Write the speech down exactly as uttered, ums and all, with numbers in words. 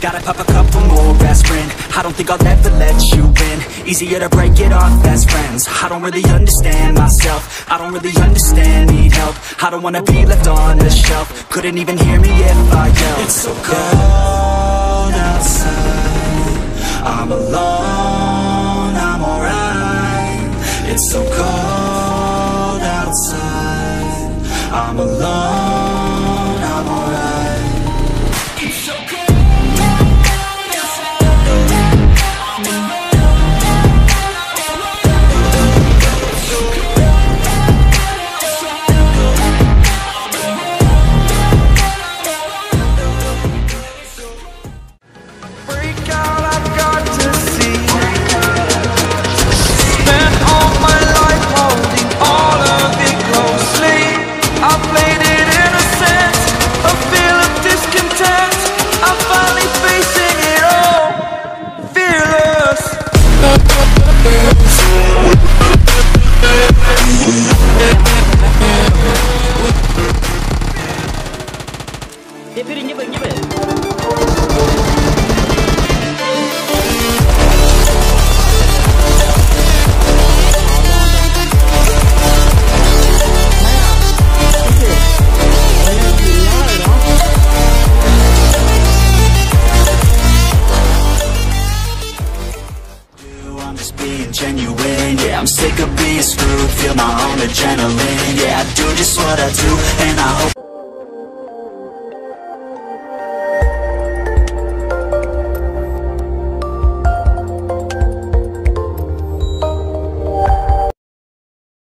Gotta pop a couple more aspirin. I don't think I'll ever let you in. Easier to break it off best friends. I don't really understand myself. I don't really understand, need help. I don't wanna be left on the shelf. Couldn't even hear me if I yelled. It's so cold outside, I'm alone, I'm alright. It's so cold outside, I'm alone, I'm alright. It's so cold. Nyepit, nyepit, nyepit. I'm just being genuine, yeah, I'm sick of being screwed. Feel my own adrenaline, yeah, I do just what I do, and I hope